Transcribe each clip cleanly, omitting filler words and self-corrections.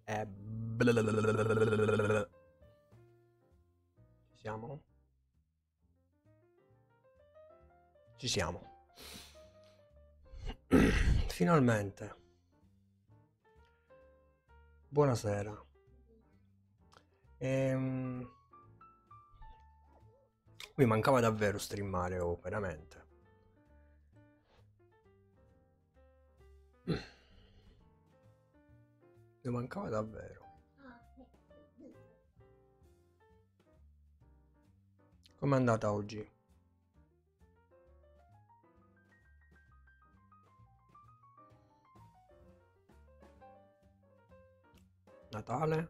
Blablabla. Ci siamo? Ci siamo. Finalmente. Buonasera. Ehm, Mi mancava davvero streamare, oh, veramente. Mi mancava davvero. Com'è andata oggi? Natale?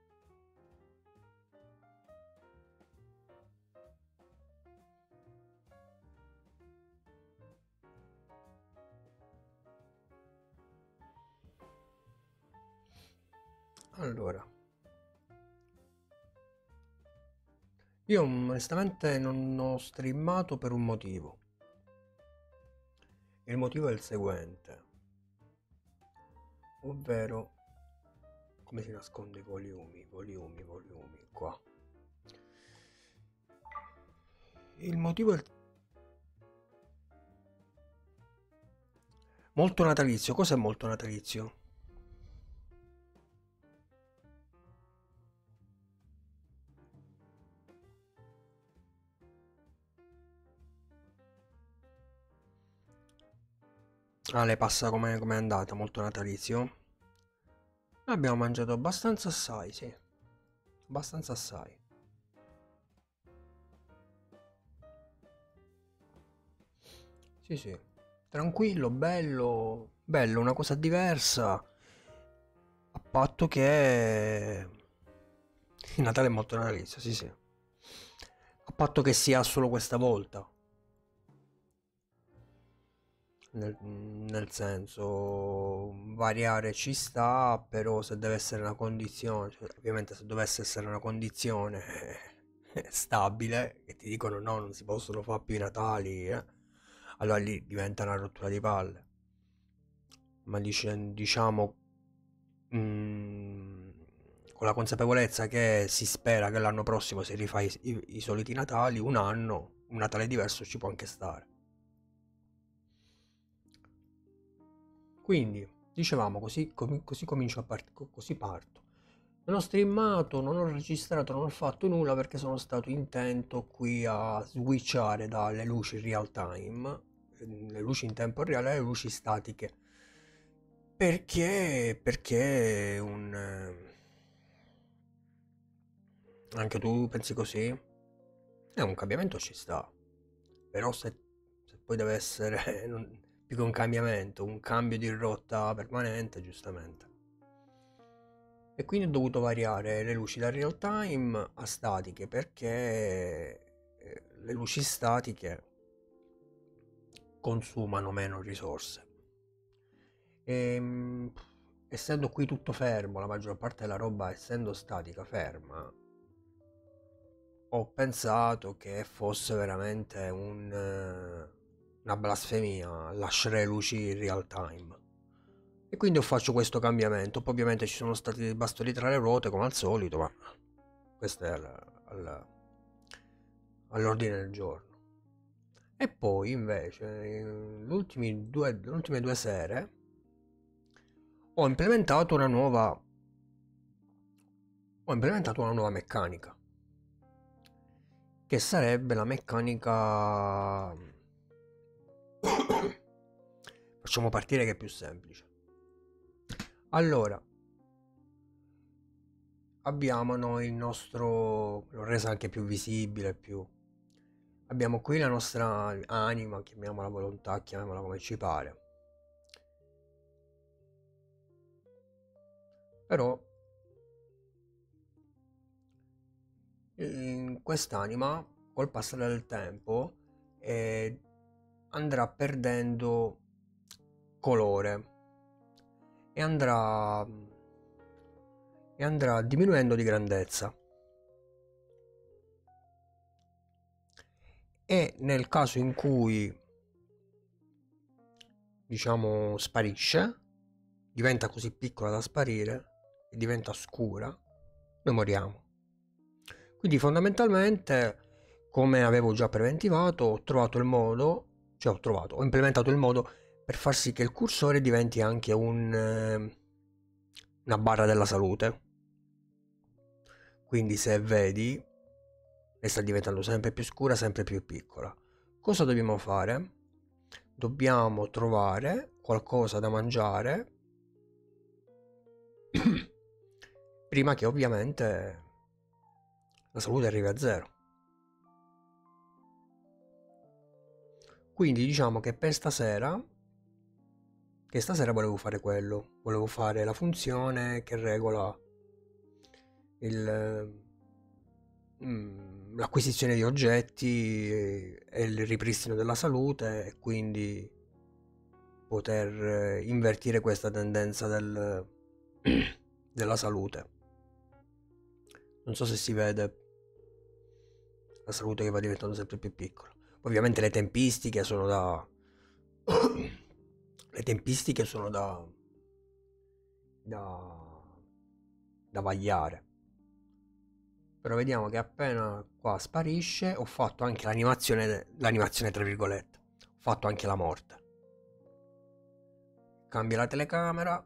Allora, io onestamente non ho streamato per un motivo. Il motivo è il seguente, ovvero come si nasconde i volumi qua. Il motivo è molto natalizio. Cos'è molto natalizio? Ah, le passa come è andata? Molto natalizio? Abbiamo mangiato abbastanza assai, sì. Abbastanza assai. Sì, sì. Tranquillo, bello, bello, una cosa diversa. A patto che il Natale è molto natalizio, sì, sì. A patto che sia solo questa volta. Nel senso, variare ci sta, però se deve essere una condizione, cioè, ovviamente se dovesse essere una condizione stabile, che ti dicono no, non si possono fare più i Natali, allora lì diventa una rottura di palle. Ma diciamo, mm, con la consapevolezza che si spera che l'anno prossimo si rifà i soliti Natali, un anno, un Natale diverso ci può anche stare. Quindi, dicevamo, così comincio così parto. Non ho streamato, non ho registrato, non ho fatto nulla perché sono stato intento qui a switchare dalle luci real time, le luci in tempo reale, alle luci statiche. Perché anche tu pensi così? Un cambiamento ci sta. Però se poi deve essere più che un cambiamento, un cambio di rotta permanente, giustamente. E quindi ho dovuto variare le luci da real time a statiche perché le luci statiche consumano meno risorse. E, essendo qui tutto fermo, la maggior parte della roba essendo statica ferma, ho pensato che fosse veramente una blasfemia lasciare le luci in real time. E quindi faccio questo cambiamento. Poi ovviamente ci sono stati dei bastoni tra le ruote come al solito, ma questo è all'ordine del giorno. E poi invece, le ultime due sere, ho implementato ho implementato una nuova meccanica, che sarebbe la meccanica. Facciamo partire che è più semplice. Allora, abbiamo noi il nostro, l'ho resa anche più visibile, più. Abbiamo qui la nostra anima, chiamiamola volontà, chiamiamola come ci pare. Però in quest'anima, col passare del tempo, andrà perdendo colore e andrà diminuendo di grandezza. E nel caso in cui, diciamo, sparisce, diventa così piccola da sparire, e diventa scura, noi moriamo. Quindi fondamentalmente, come avevo già preventivato, ho trovato il modo, cioè ho implementato il modo per far sì che il cursore diventi anche una barra della salute. Quindi se vedi, lei sta diventando sempre più scura, sempre più piccola. Cosa dobbiamo fare? Dobbiamo trovare qualcosa da mangiare prima che ovviamente la salute arrivi a zero. Quindi diciamo che per stasera, che stasera volevo fare quello, volevo fare la funzione che regola l'acquisizione di oggetti e il ripristino della salute e quindi poter invertire questa tendenza della salute. Non so se si vede la salute che va diventando sempre più piccola. Ovviamente le tempistiche sono da le tempistiche sono da, da vagliare. Però vediamo che appena qua sparisce ho fatto anche l'animazione tra virgolette. Ho fatto anche la morte. Cambia la telecamera.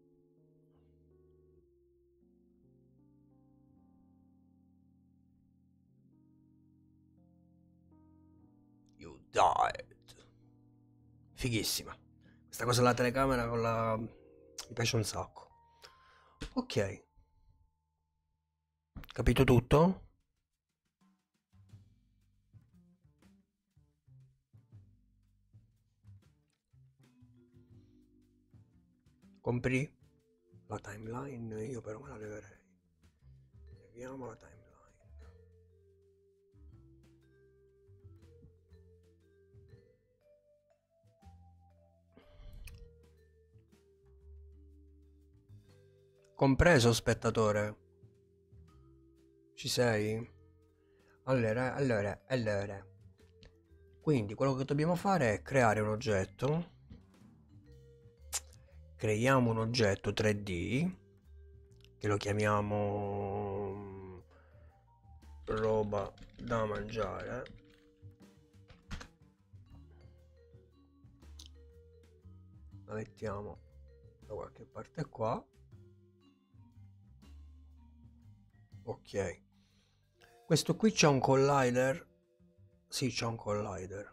You died. Fighissima. Questa cosa della telecamera mi piace un sacco. Ok. Capito tutto? Compri la timeline? Io però me la leverei. Leviamo la timeline. Compreso spettatore? Ci sei? Allora. Quindi quello che dobbiamo fare è creare un oggetto. Creiamo un oggetto 3D che lo chiamiamo roba da mangiare. La mettiamo da qualche parte qua. Ok. Questo qui c'è un collider. Sì, c'è un collider.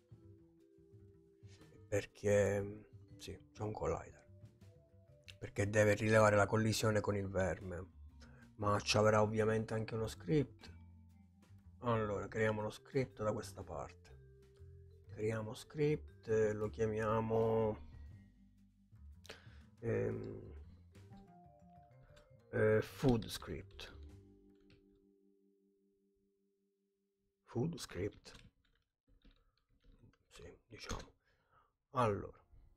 Perché sì, c'è un collider. Perché deve rilevare la collisione con il verme. Ma ci avrà ovviamente anche uno script. Allora, creiamo uno script da questa parte. Creiamo script, lo chiamiamo ehm, food script. Food script. Sì, diciamo. Allora,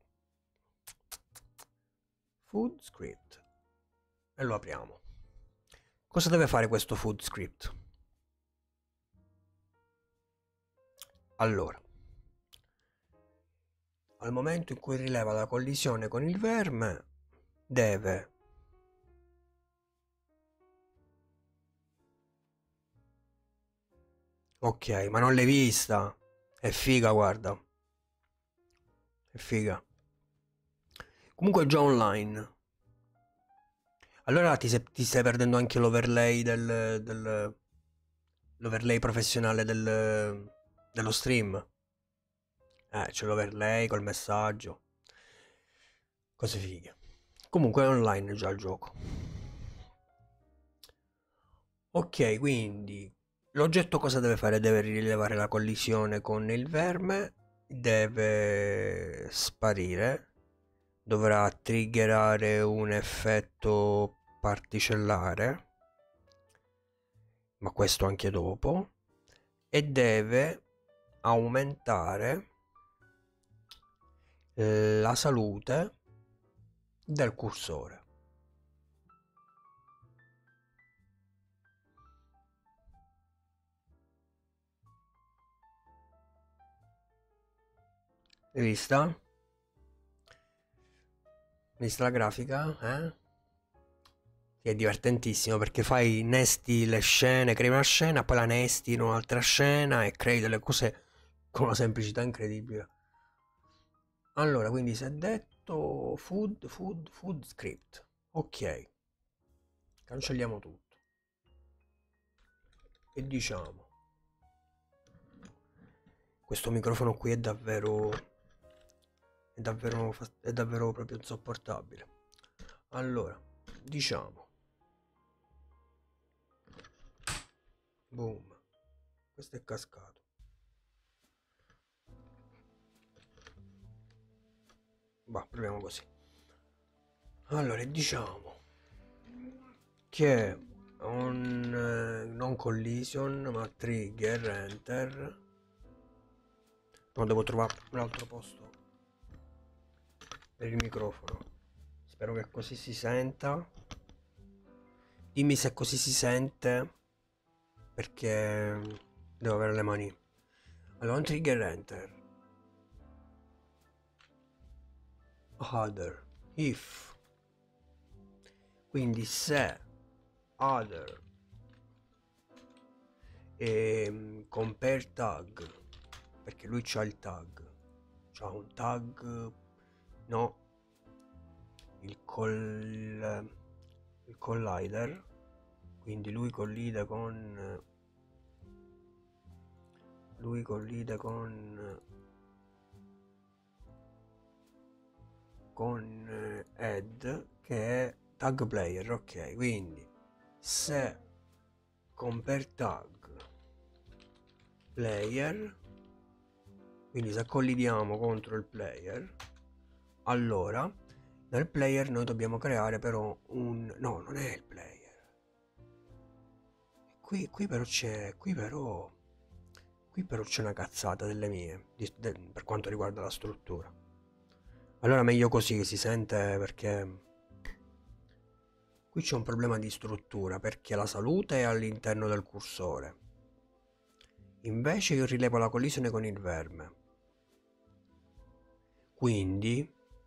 food script. E lo apriamo. Cosa deve fare questo food script? Allora, al momento in cui rileva la collisione con il verme, deve ok, ma non l'hai vista? È figa, guarda. È figa. Comunque è già online. Allora ti stai perdendo anche l'overlay l'overlay professionale dello stream. C'è l'overlay col messaggio. Cose fighe. Comunque è online già il gioco. Ok, quindi l'oggetto cosa deve fare? Deve rilevare la collisione con il verme, deve sparire, dovrà triggerare un effetto particellare, ma questo anche dopo, e deve aumentare la salute del cursore. Hai vista? Hai vista la grafica? Eh? Sì, è divertentissimo perché fai, nesti le scene, crei una scena, poi la nesti in un'altra scena e crei delle cose con una semplicità incredibile. Allora, quindi si è detto food script. Ok, cancelliamo tutto. E diciamo, questo microfono qui è davvero proprio insopportabile. Allora, diciamo, boom, questo è cascato. Va, proviamo così. Allora, diciamo che un non collision, ma trigger, enter. No, devo trovare un altro posto per il microfono. Spero che così si senta. Dimmi se così si sente, perché devo avere le mani. Allora, un trigger, enter. Other, if. Quindi se other e compare tag, perché lui c'ha il tag, c'ha un tag, no, il collider, quindi lui collide con add, che è tag player. Ok, quindi se compare tag player, quindi se collidiamo contro il player, allora nel player noi dobbiamo creare però no, non è il player. Qui però c'è una cazzata delle mie per quanto riguarda la struttura. Allora meglio così, che si sente, perché qui c'è un problema di struttura, perché la salute è all'interno del cursore. Invece io rilevo la collisione con il verme. Quindi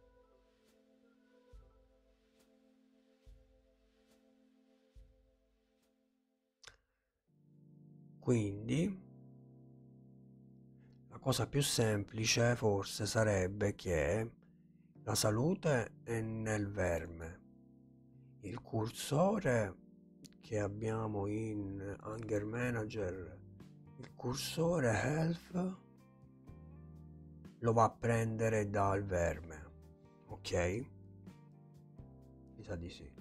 la cosa più semplice forse sarebbe che la salute è nel verme, il cursore che abbiamo in Anger Manager, il cursore Health lo va a prendere dal verme, ok? Mi sa di sì.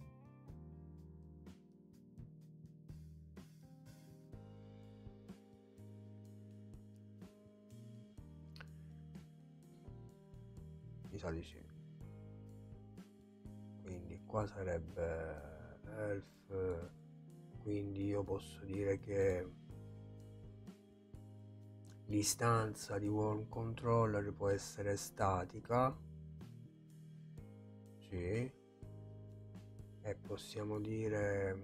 Mi sa di sì. Quindi qua sarebbe Health, quindi io posso dire che l'istanza di Worm Controller può essere statica, sì, e possiamo dire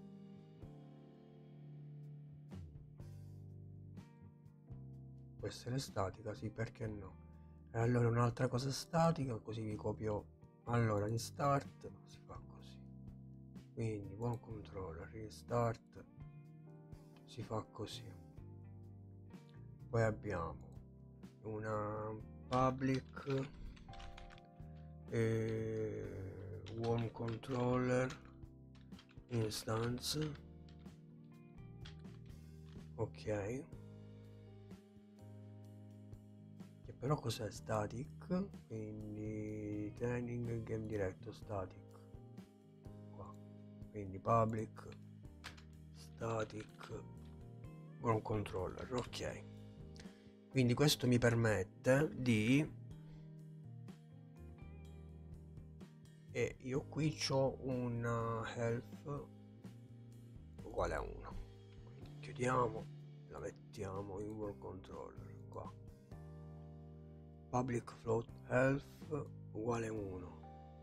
può essere statica, sì, perché no. E allora un'altra cosa statica, così vi copio. Allora in start si fa così, quindi Worm Controller restart si fa così. Poi abbiamo una public Worm Controller instance, ok, che però cos'è static, quindi training game diretto static qua, quindi public static Worm Controller, ok. Quindi questo mi permette di, e io qui ho una health uguale a 1, quindi chiudiamo, la mettiamo in Worm Controller qua, public float health uguale 1.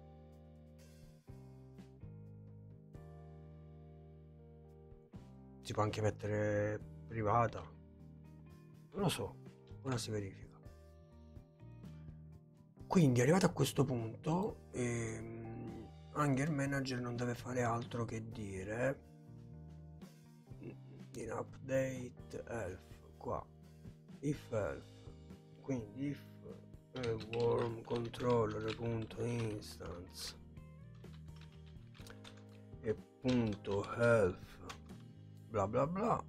Si può anche mettere privata, non lo so, ora si verifica. Quindi arrivato a questo punto, anche il manager non deve fare altro che dire in update elf qua if elf, quindi if worm controller.instance e punto health bla bla bla,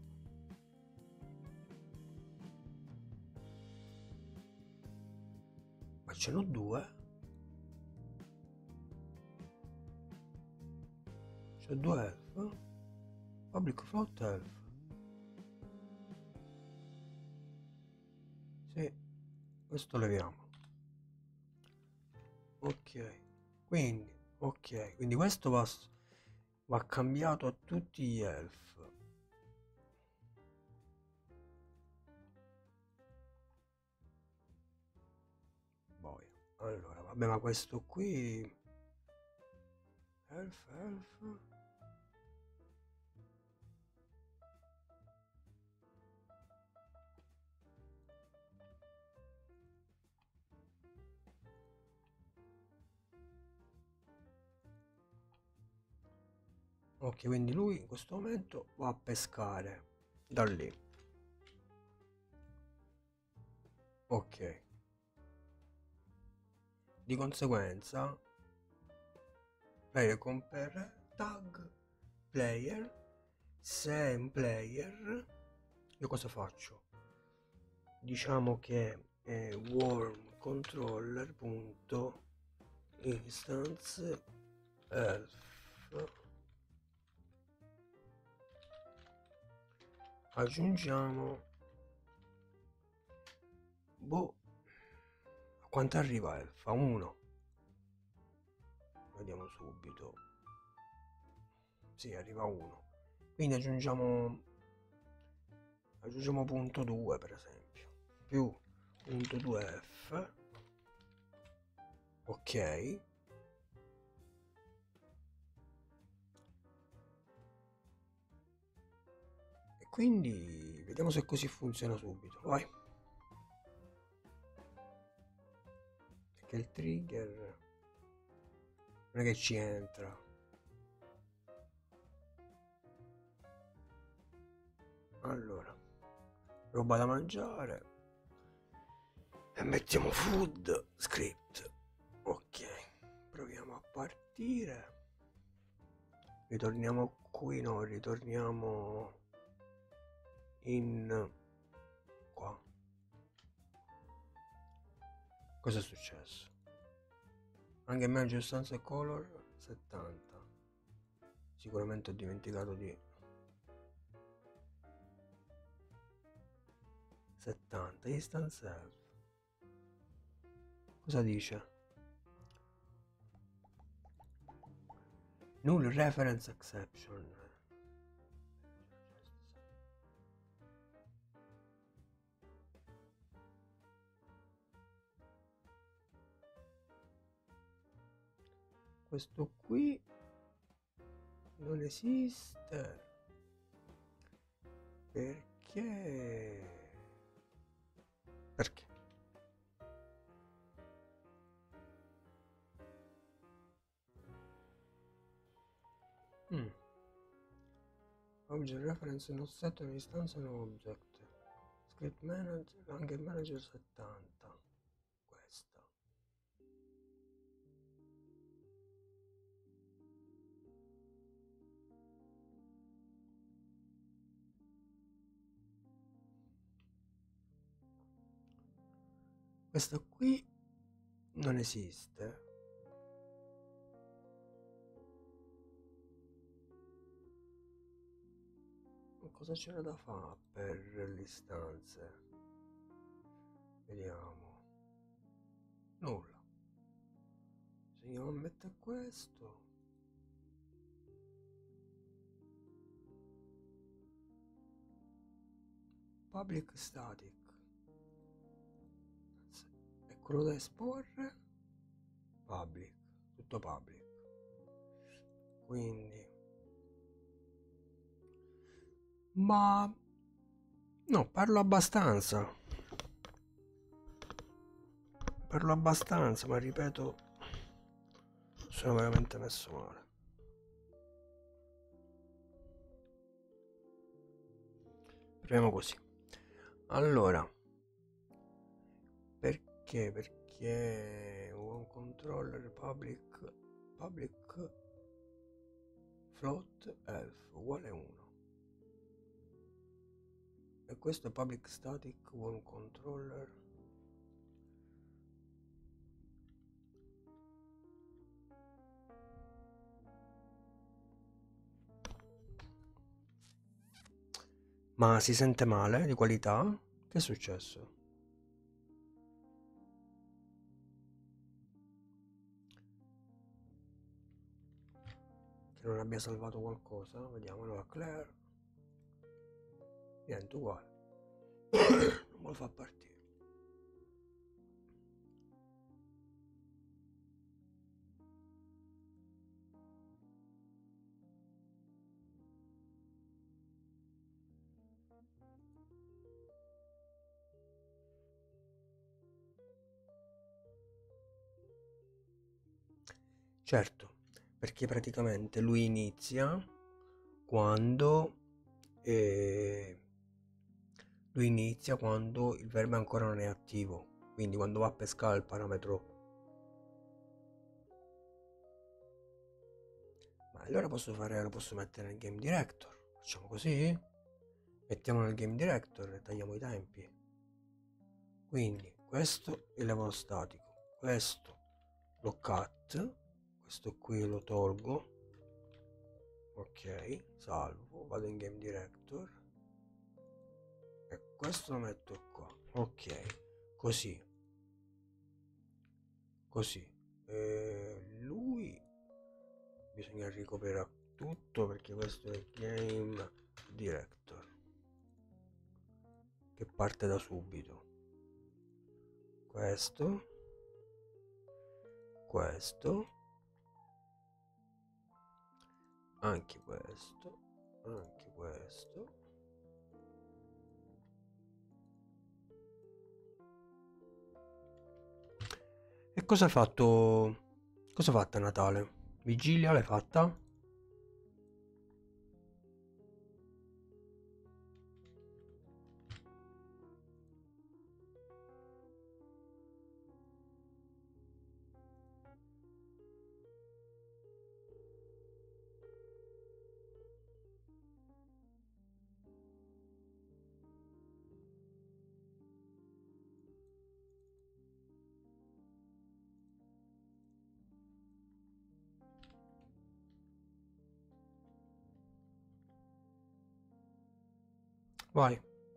ma ce n'ho due, c'ho due elf, public float elf, sì, questo leviamo, ok, quindi questo va cambiato a tutti gli elf. Boia. Allora, vabbè, ma questo qui elf. Ok, quindi lui in questo momento va a pescare da lì. Ok. Di conseguenza player compare tag player, se è un player io cosa faccio? Diciamo che è worm controller.instance elf, aggiungiamo boh, a quanto arriva elf? A 1, vediamo subito, sì, arriva a 1, quindi aggiungiamo punto 2 per esempio, più punto 2f, ok, e quindi vediamo se così funziona subito, vai, perché il trigger non è che ci entra. Allora, roba da mangiare e mettiamo food script, ok, proviamo a partire, ritorniamo qui, no, ritorniamo in qua. Cosa è successo? Anche manager stanza e color 70, sicuramente ho dimenticato di 70 instance elf. Cosa dice? Null reference exception. Questo qui non esiste perché object reference non set un'istanza no object script manager, anche manager 70, questa qui non esiste. Cosa c'era da fare per le istanze? Vediamo. Nulla. Se andiamo a mettere questo, public static, è quello da esporre, public, tutto public, quindi ma no, parlo abbastanza, ma ripeto sono veramente messo male. Proviamo così. Allora, perché un controller public float elf uguale 1 e questo è public static one controller ma si sente male di qualità? Che è successo? Che non abbia salvato qualcosa? Vediamo, allora Claire niente, uguale. Non me lo fa partire. Certo, perché praticamente lui inizia quando eh, il verbo ancora non è attivo, quindi quando va a pescare il parametro. Ma allora lo posso mettere nel game director. Facciamo così? Mettiamo nel game director e tagliamo i tempi. Quindi questo è il lavoro statico, questo lo cut, questo qui lo tolgo, ok, salvo, vado in game director e questo lo metto qua, ok, così, così. Lui bisogna ricoprire tutto perché questo è il game director che parte da subito. Questo, anche questo, anche questo. E cosa hai fatto? Cosa hai fatto a Natale? Vigilia l'hai fatta? Vai.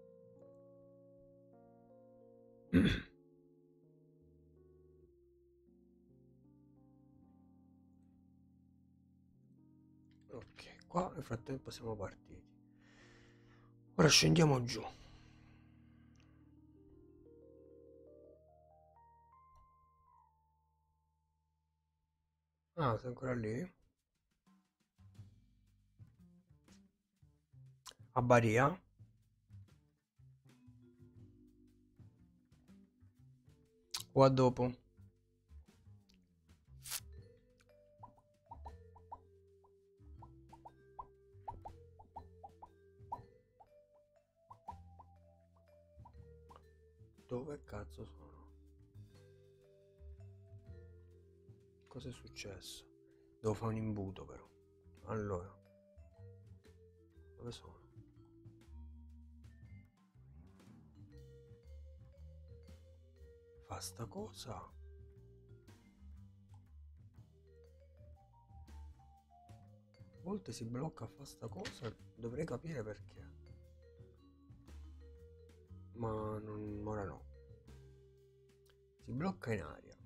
Ok, qua nel frattempo siamo partiti. Ora scendiamo giù. Ah, sei ancora lì? A Baria? O a dopo? Dove cazzo sono? Cosa è successo? Devo fare un imbuto però. Allora, dove sono? Fa sta cosa? A volte si blocca a fa sta cosa, dovrei capire perché. Ma non, ora no. Si blocca in aria.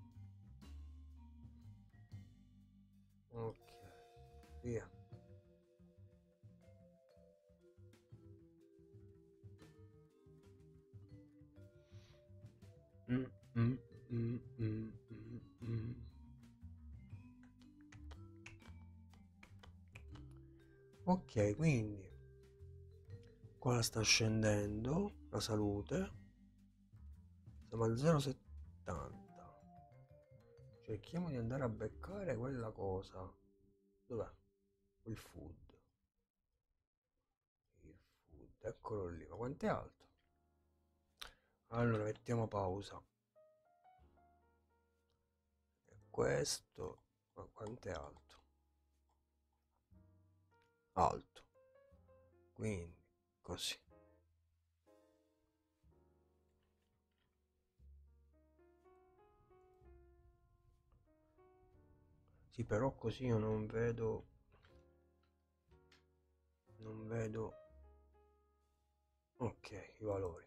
Ok, via. Mm, mm, mm, mm, mm, mm. Ok, quindi qua sta scendendo la salute. Siamo a 0,70. Cerchiamo di andare a beccare quella cosa. Dov'è? Il food. Il food, eccolo lì. Ma quanto è alto? Allora mettiamo pausa. E questo, ma quanto è alto? Alto. Quindi, così. Sì, però così io non vedo. Non vedo. Ok, i valori.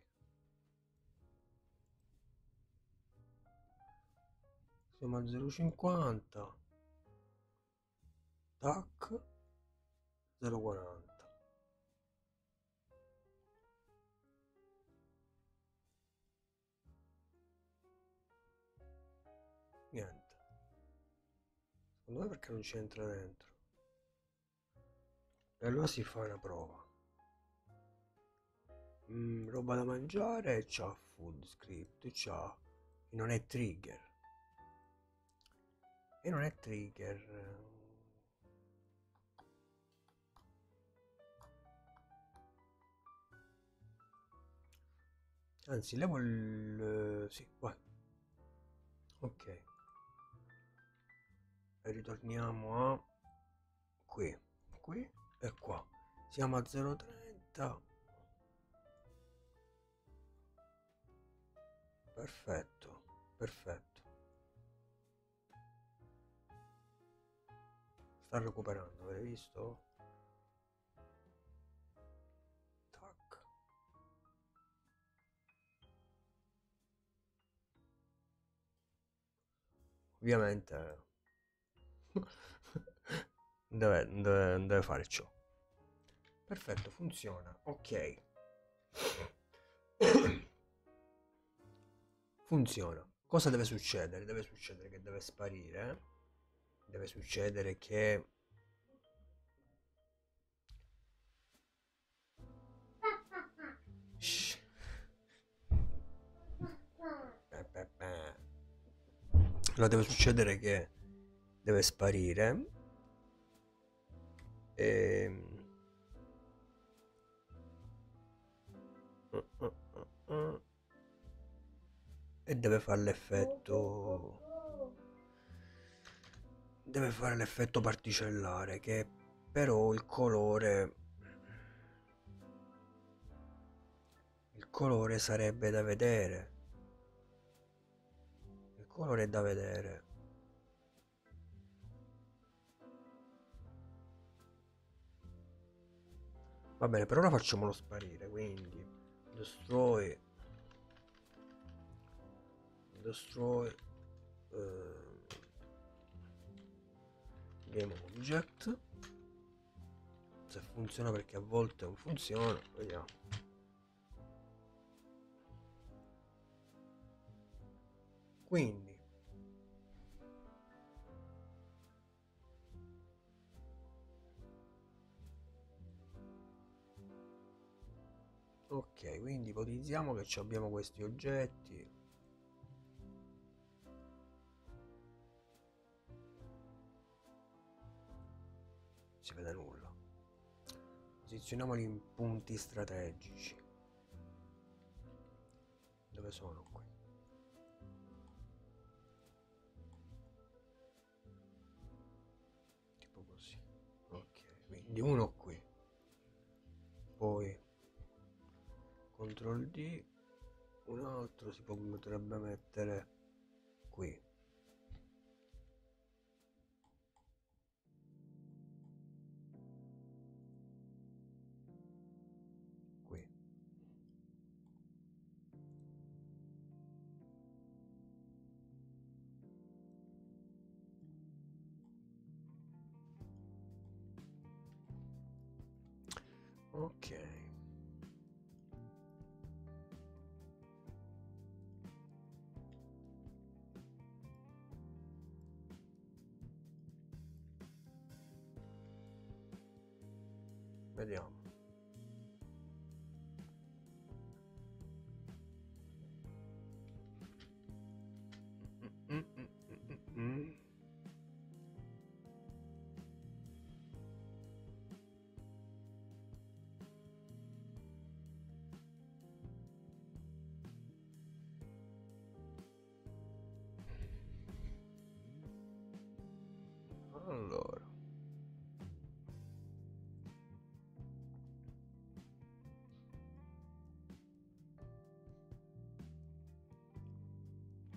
Siamo a 0,50. Tac. 0,40. Niente. Secondo me perché non ci entra dentro. E allora si fa una prova. Roba da mangiare, c'ha food script, c'ha. E non è trigger. E non è trigger. Anzi, levo il. Sì, vai. Ok. E ritorniamo a. Qui. Qui e qua. Siamo a 0,30. Perfetto. Perfetto. Sta recuperando, avete visto? Tac. Ovviamente non deve fare ciò. Perfetto, funziona. Ok. Funziona. Cosa deve succedere? Deve succedere che deve sparire. Deve succedere che. Shh. Allora deve succedere che deve sparire. E. E deve fare l'effetto. Deve fare l'effetto particellare, che però il colore. Il colore sarebbe da vedere. Il colore è da vedere. Va bene, per ora facciamolo sparire, quindi destroy. Destroy. Game object. Se funziona, perché a volte non funziona, vediamo. Quindi ok, quindi ipotizziamo che abbiamo questi oggetti. Si vede nulla. Posizioniamoli in punti strategici. Dove sono qui? Tipo così. Ok, quindi uno qui. Poi CTRL D. Un altro si potrebbe mettere qui. Qui. Ok. Vediamo.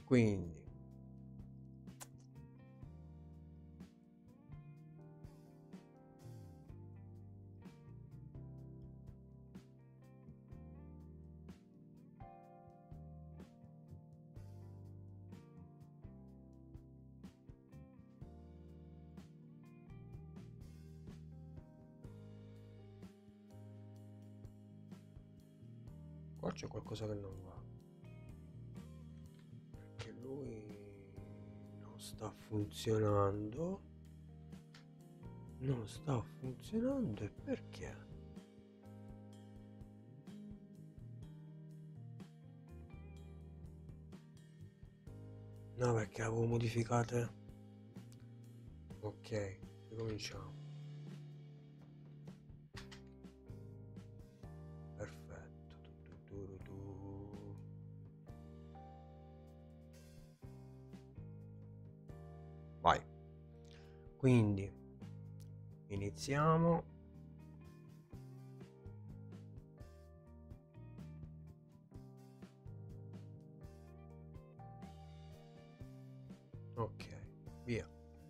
Quindi qua c'è qualcosa che non va, perché lui non sta funzionando. Non sta funzionando e perché? No, perché avevo modificate. Ok, ricominciamo. Perfetto. Vai. Quindi iniziamo. Ok, via.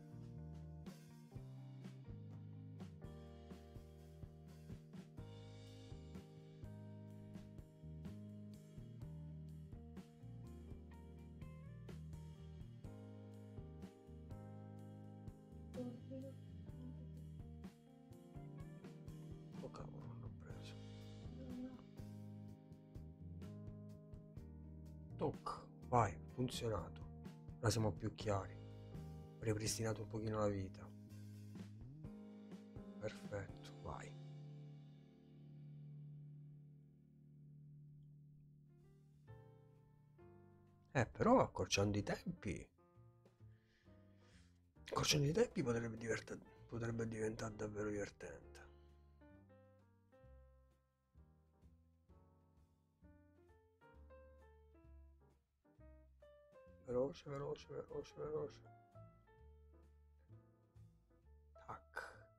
Oh cavolo, non l'ho preso. Toc, vai, funzionato. Ora siamo più chiari. Ho ripristinato un pochino la vita. Perfetto, vai. Però accorciando i tempi potrebbe diventare davvero divertente. Veloce, veloce, veloce, veloce. Tac.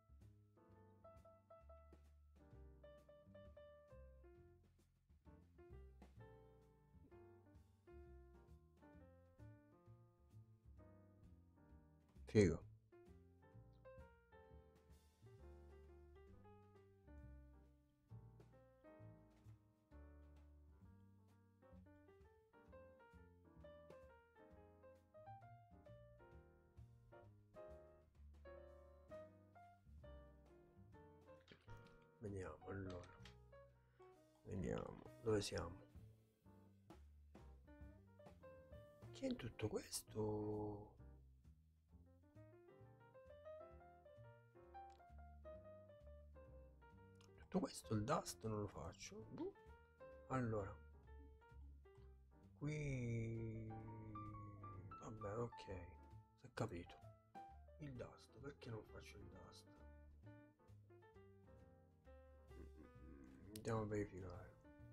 Figo. Vediamo, allora. Vediamo, dove siamo? Che in tutto questo... Tutto questo il dust non lo faccio. Allora, qui... Vabbè, ok. Si è capito. Il dust, perché non faccio il dust? Andiamo a verificare.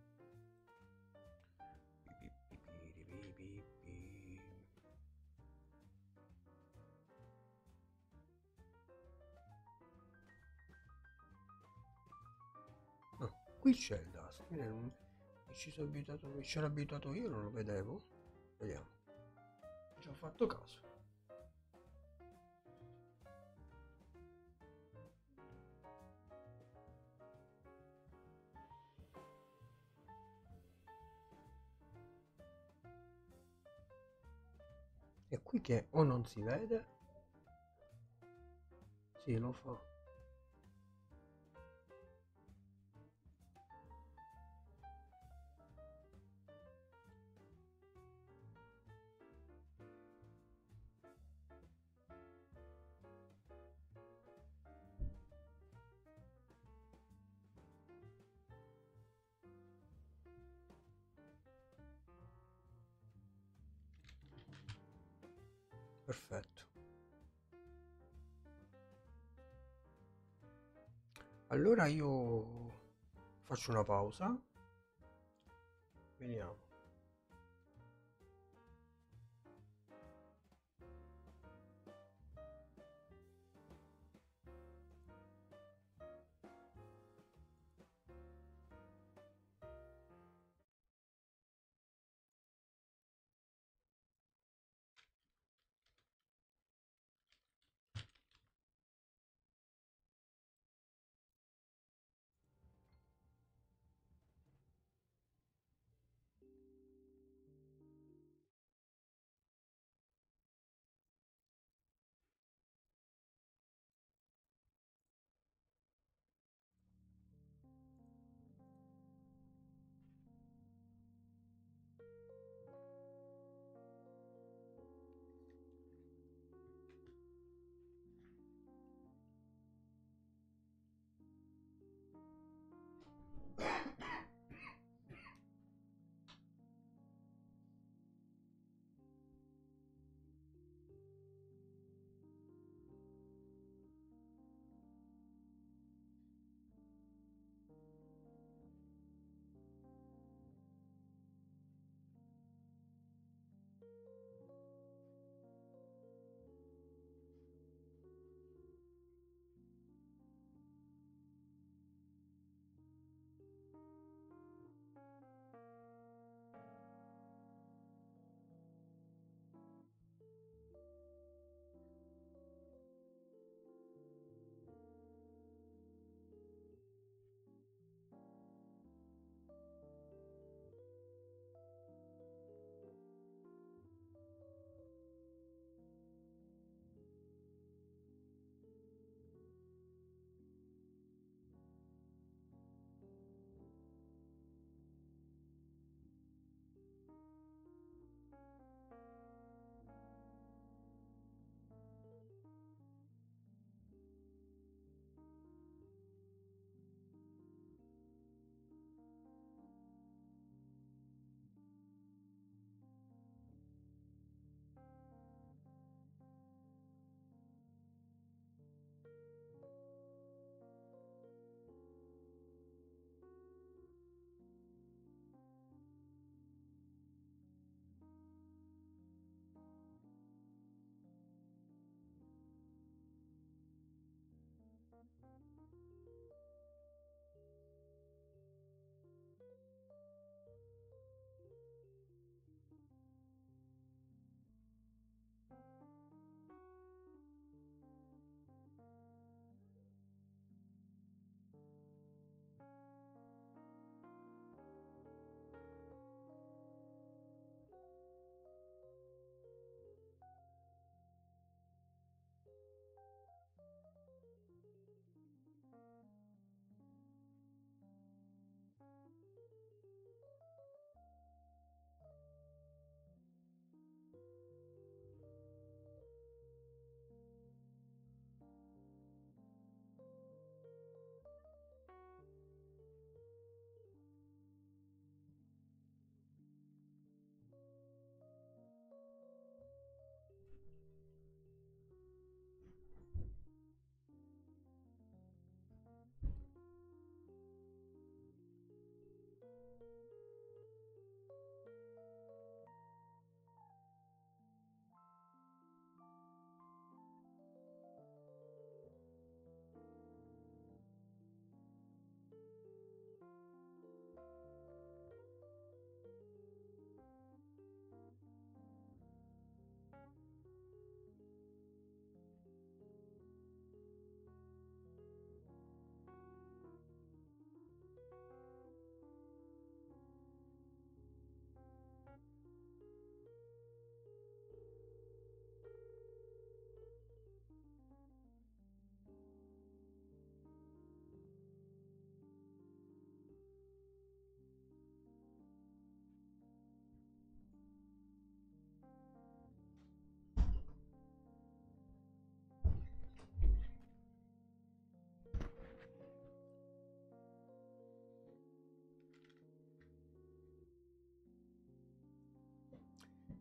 No, qui c'è il dust. Mi ci ero abituato io, non lo vedevo. Vediamo. Ci ho fatto caso. E qui che o non si vede? Sì, lo fa. Perfetto. Allora io faccio una pausa. Vediamo.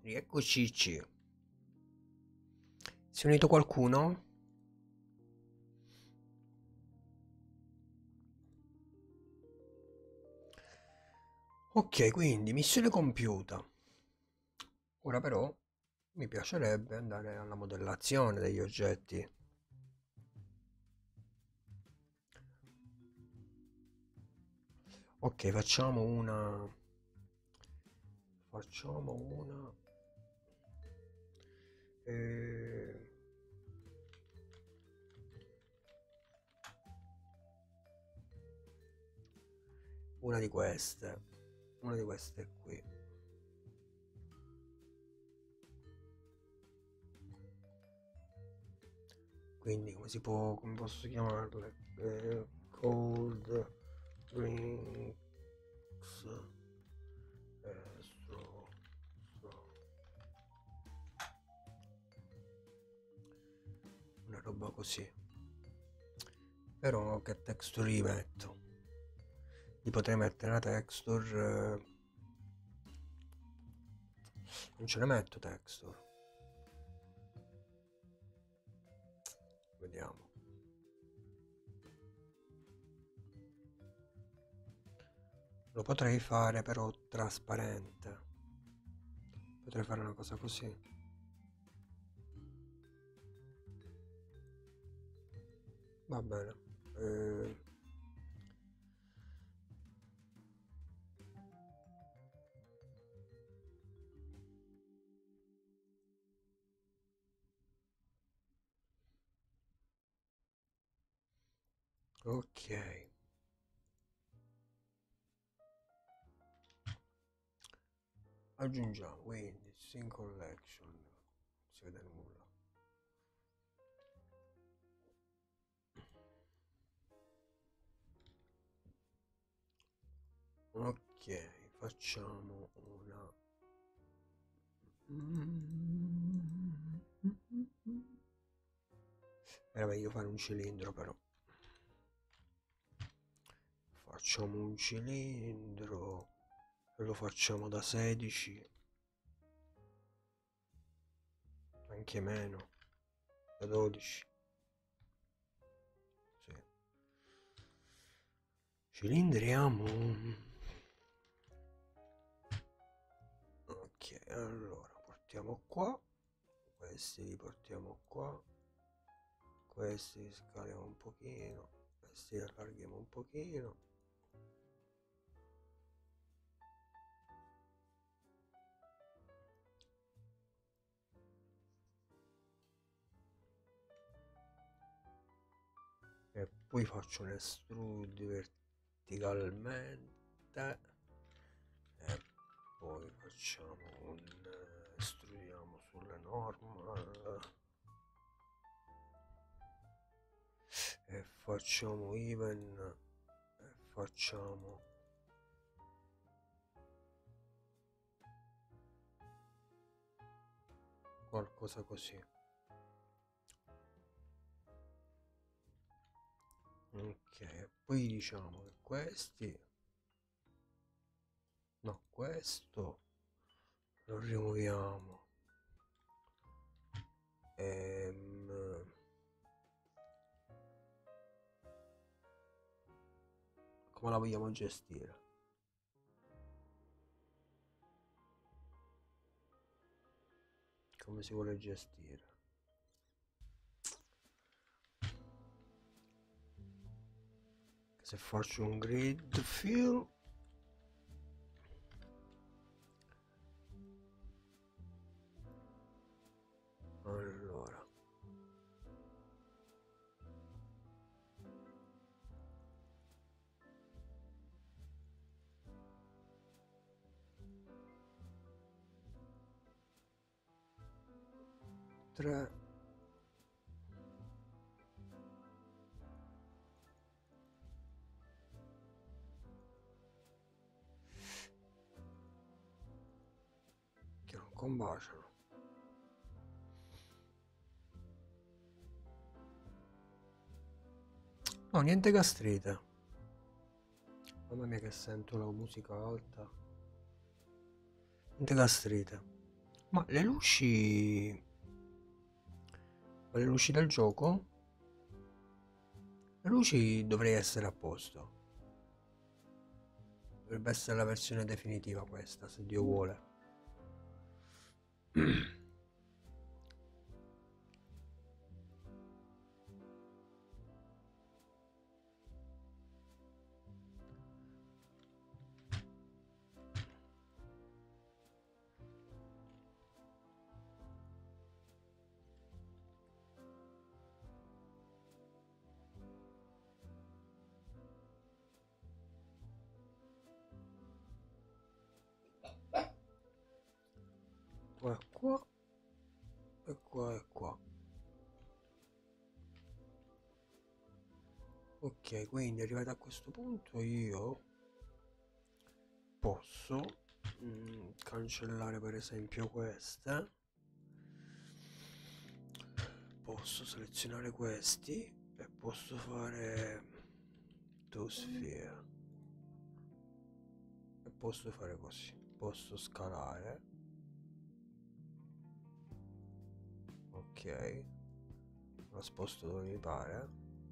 Rieccoci. Si è unito qualcuno? Ok, quindi missione compiuta. Ora però mi piacerebbe andare alla modellazione degli oggetti. Ok, facciamo una eh, una di queste qui. Quindi come posso chiamarle? Cold drinks, una roba così. Però che texture gli metto? Gli potrei mettere una texture, non ce ne metto texture. Vediamo. Lo potrei fare però trasparente. Potrei fare una cosa così. Va bene. Ok. Aggiungiamo quindi Sync Collection. Non si vede nulla. Ok, facciamo una. Era meglio fare un cilindro però. Facciamo un cilindro e lo facciamo da 16, anche meno, da 12. Sì. Cilindriamo. Ok, allora portiamo qua, questi li portiamo qua, questi li scaliamo un pochino, questi li allarghiamo un pochino. E poi faccio un estrude verticalmente e poi facciamo un estrudiamo sulle normal e facciamo even e facciamo qualcosa così. Ok, poi diciamo che questo lo rimuoviamo. Come la vogliamo gestire? Come si vuole gestire? Se faccio un grid fill, allora tre, che non combaciano. No, niente gastrite. Mamma mia che sento la musica alta. Niente gastrite. Ma le luci... Ma le luci del gioco? Le luci dovrei essere a posto. Dovrebbe essere la versione definitiva questa, se Dio vuole. Qua, qua, e qua, e qua. Ok, quindi arrivato a questo punto io posso cancellare per esempio queste, posso selezionare questi e posso fare two sphere e posso fare così, posso scalare, ok, la sposto dove mi pare,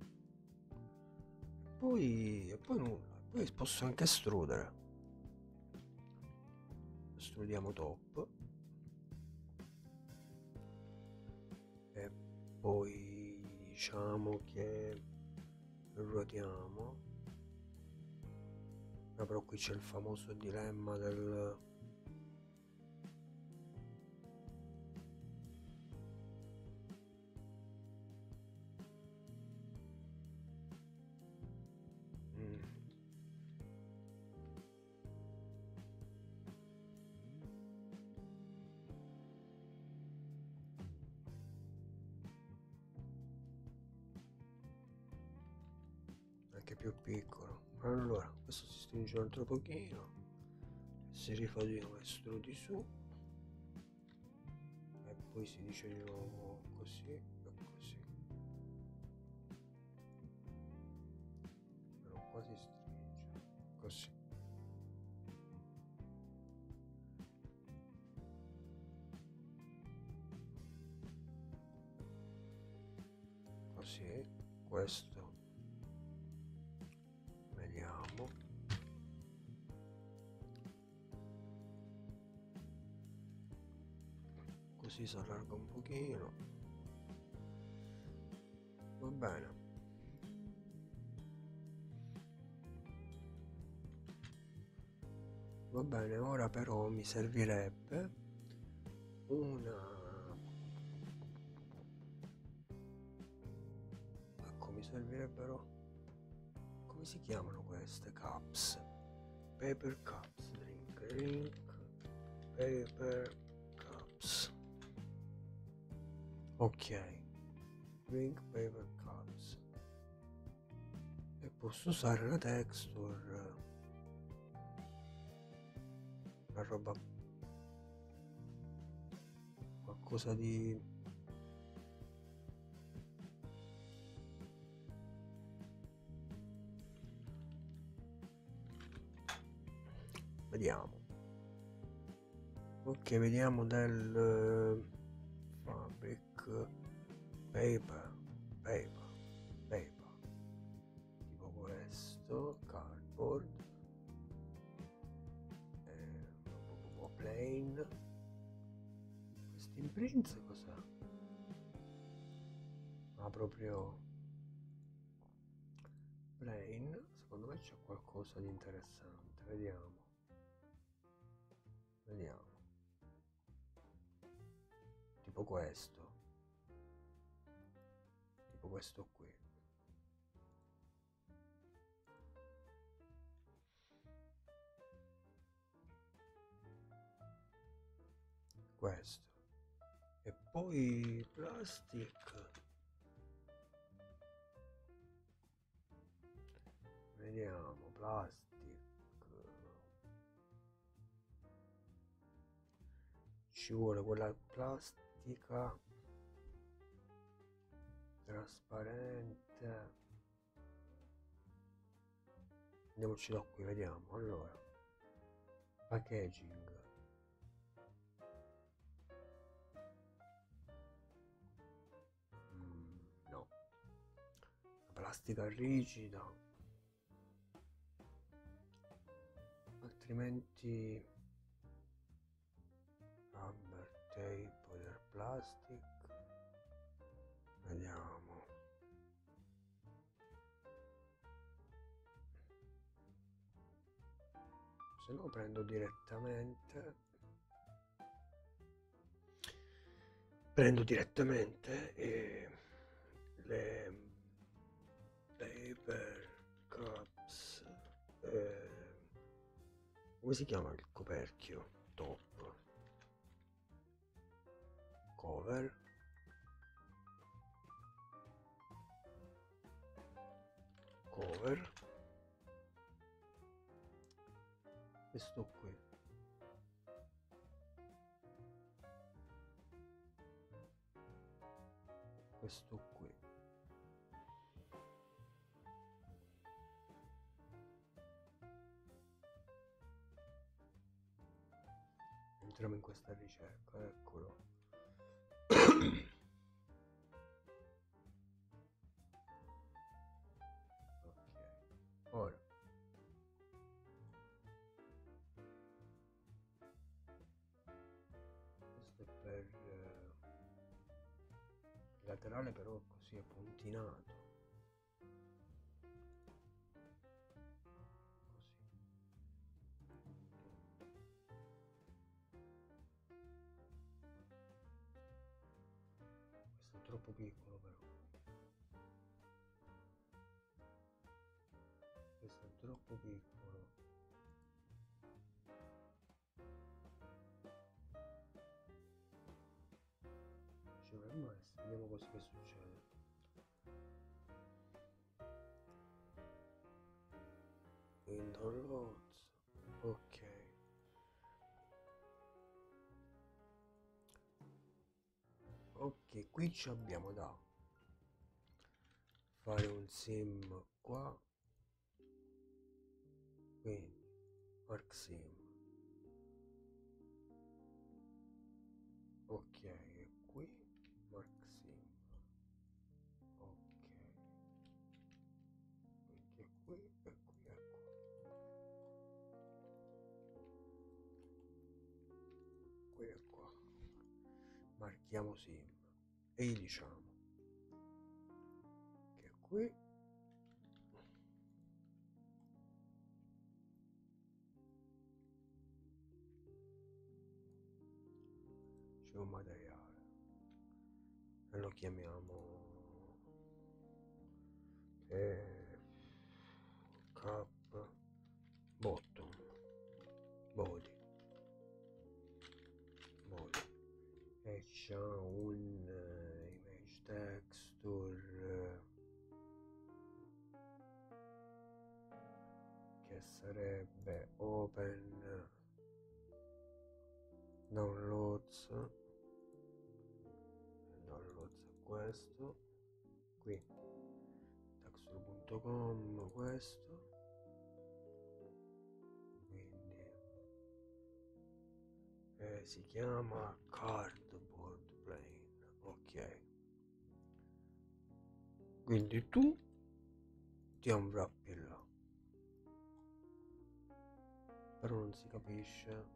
e poi nulla, poi posso anche estrudere, estrudiamo top e poi diciamo che ruotiamo. Però qui c'è il famoso dilemma del... Mm. Anche più piccolo. Allora, questo si stringe un altro pochino, si rifà di nuovo, estrudi su e poi si dice di nuovo così e così. Però qua si stringe così. Così, questo vediamo. Così si allarga un pochino. Va bene. Va bene, ora però mi servirebbe una... Ecco, mi servirebbero... Come si chiamano queste cups? Paper cups, drink, paper cups. Ok, drink paper cups. E posso usare la texture, una roba, qualcosa di... Vediamo. Ok, vediamo del fabric paper, paper, tipo questo, cardboard, plain. Questi imprints cos'è? Ah, proprio plain. Secondo me c'è qualcosa di interessante, vediamo. Tipo questo qui. Questo. E poi plastic. Vediamo, plastic. Ci vuole quella plastica trasparente. Andiamoci da qui, vediamo. Allora, packaging. plastica rigida, altrimenti rubber tape o plastic. Vediamo. Se no prendo direttamente le paper cups, come si chiama il coperchio? Top cover, questo qui, entriamo in questa ricerca, eccolo. Ok, ora questo è per il laterale, però così è puntinato, così. Questo è troppo piccolo però, questo è troppo piccolo. Ci dovremmo essere, vediamo così che succede. In downloads, ok. Ok, qui ci abbiamo da fare un sim qua, quindi Arc Sim, ok, e qui Arc Sim, ok, quindi è qui e qui è qua, qui e qua, marchiamo Sim e gli diciamo che qui c'è un materiale e lo chiamiamo cap bottom body e c'è un image texture che sarebbe open downloads è questo qui, texture.com, questo, quindi si chiama cardboard plane, ok, quindi tu ti unwrappi là, però non si capisce.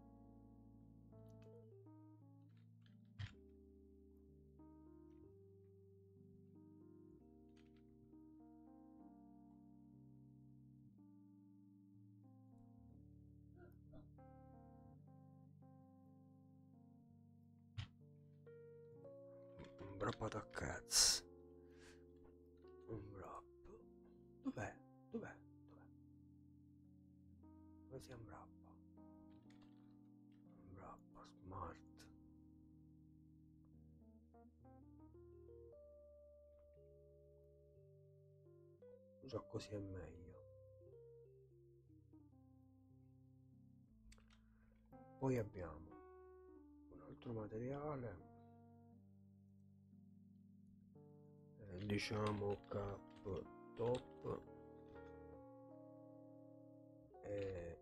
Un wrappato a cazzo, un wrap, dov'è? Dove si unwrappa? Unwrappa smart, già così è meglio. Poi abbiamo un altro materiale, diciamo cap top, e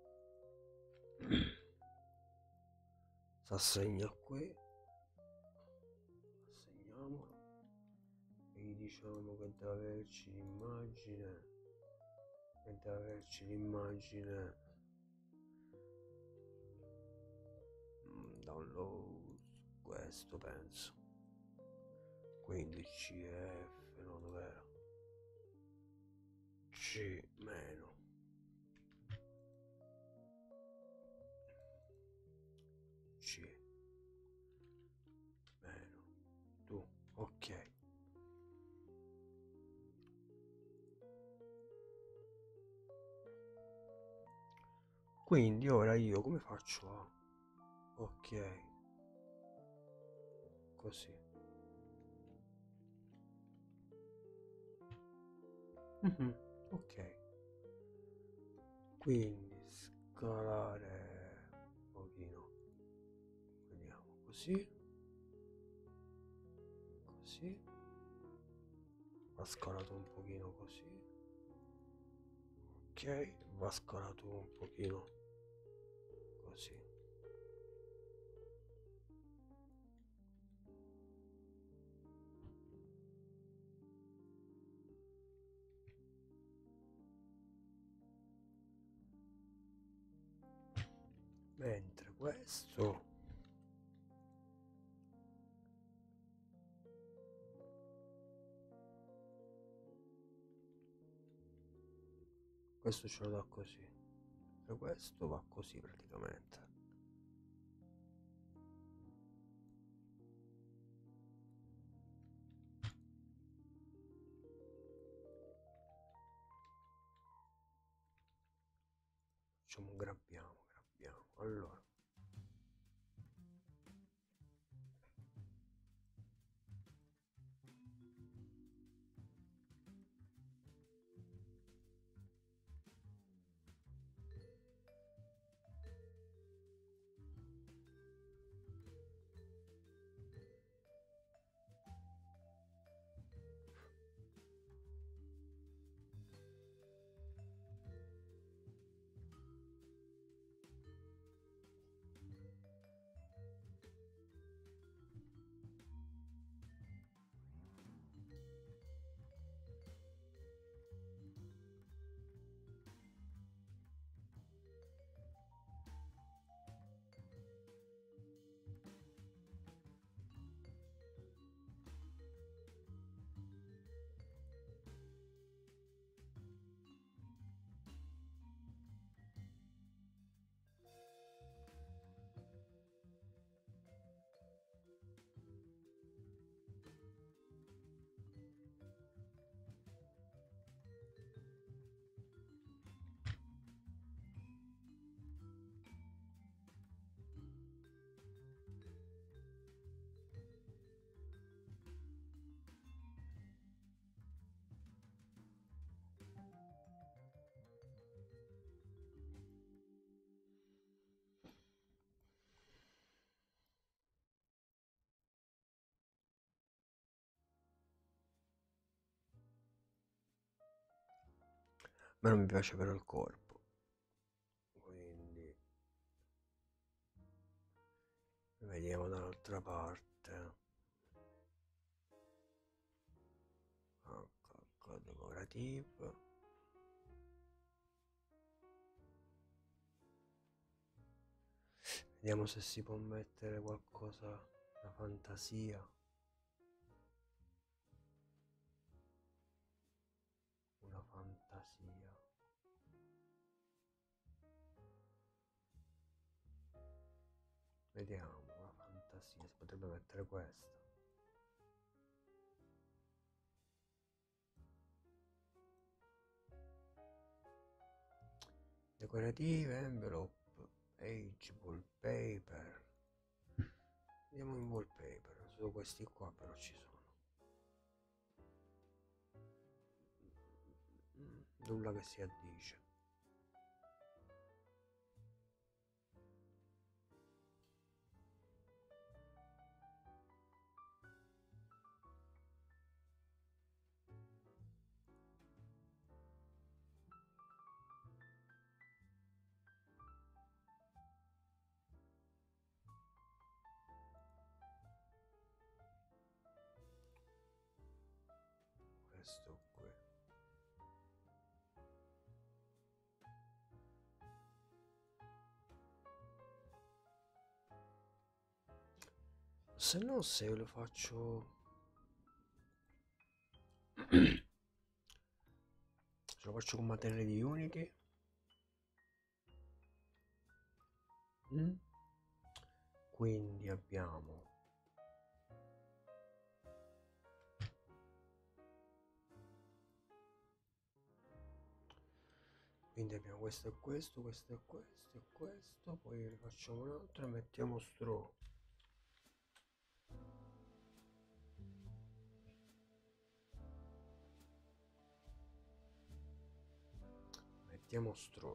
si assegna qui, assegniamolo e gli diciamo che deve averci l'immagine, download, questo penso, quindi CF, no, dov'era? C meno C meno tu, ok. Quindi ora io come faccio a... ok, così. Ok, quindi scalare un pochino, vediamo, così, così, va scalato un pochino così, ok, va scalato un pochino così. Mentre questo ce lo dà così, e questo va così praticamente. Facciamo un grabbiamo, allora. A me non mi piace però il corpo, quindi vediamo dall'altra parte. Decorative, vediamo se si può mettere qualcosa, una fantasia, vediamo, una fantasia, si potrebbe mettere questa. Decorative, envelope, page, wallpaper. Vediamo in wallpaper, solo questi qua però ci sono. Nulla che si addice. questo qui. Se no, se io lo faccio se lo faccio con materie di Unity, quindi abbiamo questo e questo, questo e questo e questo, poi rifacciamo un altro e mettiamo straw. Mettiamo straw.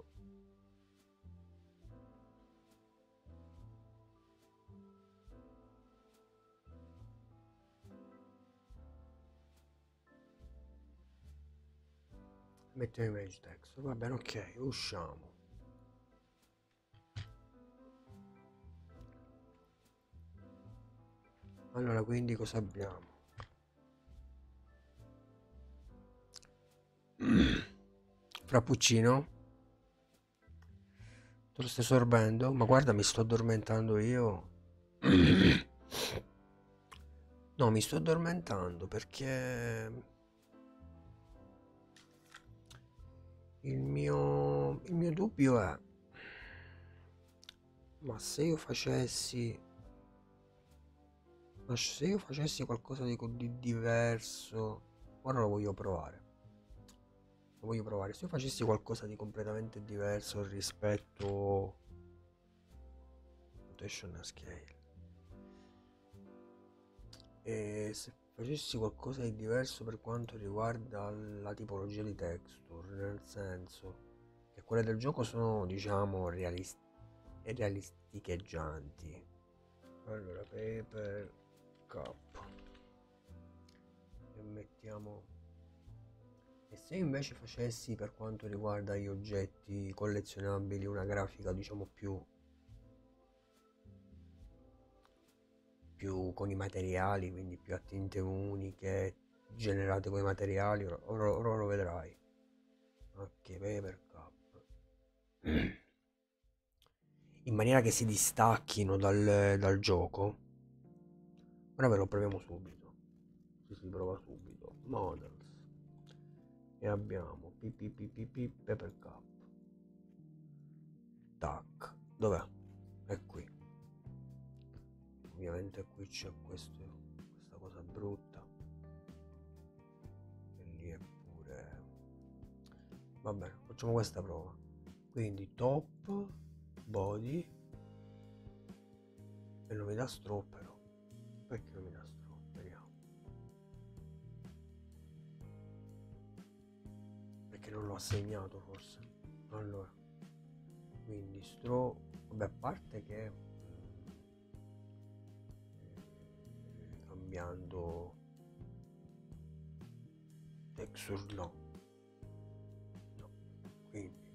Mettiamo image text, va bene, ok, usciamo. Allora, quindi cosa abbiamo? Frappuccino? Tu lo stai sorbendo? Ma guarda, mi sto addormentando io. No, mi sto addormentando perché il mio dubbio è, ma se io facessi qualcosa di diverso, ora lo voglio provare. Se io facessi qualcosa di completamente diverso rispetto rotation a scale, e se facessi qualcosa di diverso per quanto riguarda la tipologia di texture, nel senso che quelle del gioco sono, diciamo, realisticheggianti. Allora, paper cup, e mettiamo. E se invece facessi, per quanto riguarda gli oggetti collezionabili, una grafica, diciamo, più con i materiali, quindi più a tinte uniche, generate con i materiali, ora lo vedrai. Ok, paper cup. In maniera che si distacchino dal gioco. Ora ve lo proviamo subito. Si prova subito. Models. E abbiamo paper cup. Tac. Dov'è? È qui. Ovviamente qui c'è questa cosa brutta. E lì è pure. Va bene, facciamo questa prova. Quindi top, body. E non mi dà straw però. Perché non mi dà straw? Vediamo. Perché non l'ho assegnato forse. Allora. Quindi straw. Vabbè, a parte che cambiando texture no, quindi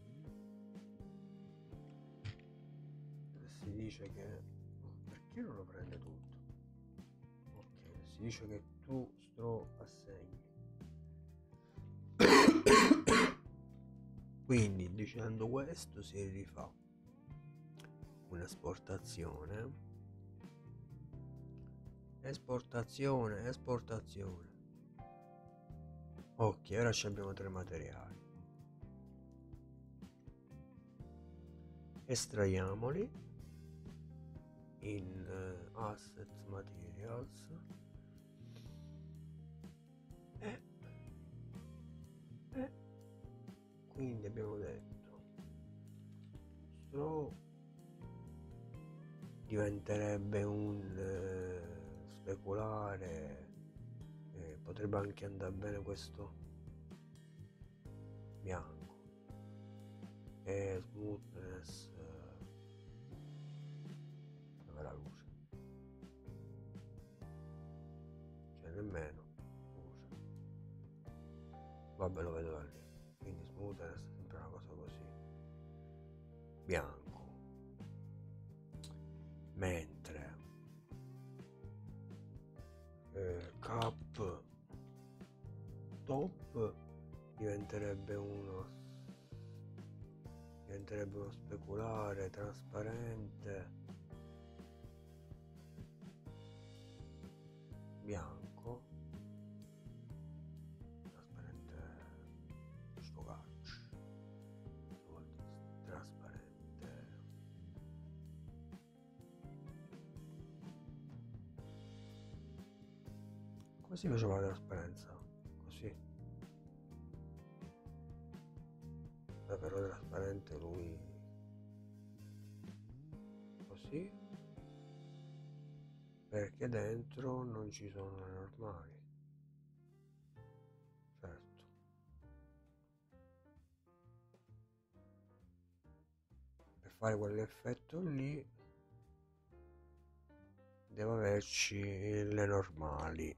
si dice che perché non lo prende tutto? Ok, si dice che tu straw assegni. Quindi dicendo questo si rifà un'esportazione, esportazione. Ok, ora abbiamo 3 materiali. Estraiamoli in asset materials e quindi abbiamo detto straw diventerebbe un speculare, potrebbe anche andare bene questo bianco, e smoothness, dove la luce, cioè nemmeno luce, vabbè, lo vedo da lì, quindi smoothness è sempre una cosa così, bianco, mentre cap top metterebbe uno speculare trasparente bianco, trasparente stocacci, trasparente, come si faceva la trasparenza? Così. Però trasparente lui così, perché dentro non ci sono le normali, certo, per fare quell'effetto lì devo averci le normali.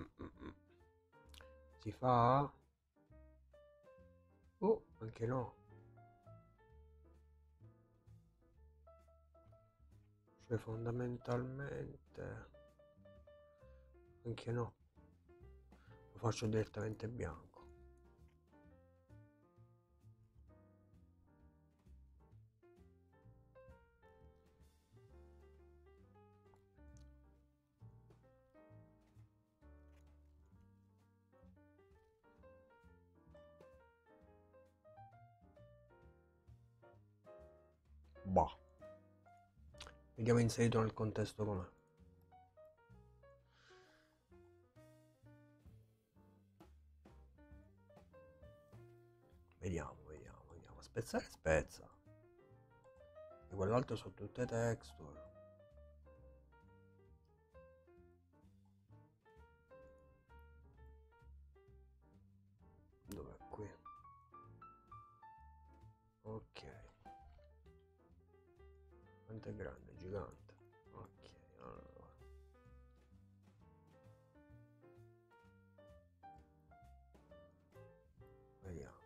Si fa? Oh, anche no. Cioè fondamentalmente anche no, lo faccio direttamente bianco. Bah, vediamo inserito nel contesto com'è. Vediamo. Spezzare spezza. E quell'altro sono tutte texture. Dov'è qui? Ok. Quanto è grande? Gigante. Ok, allora. Vediamo.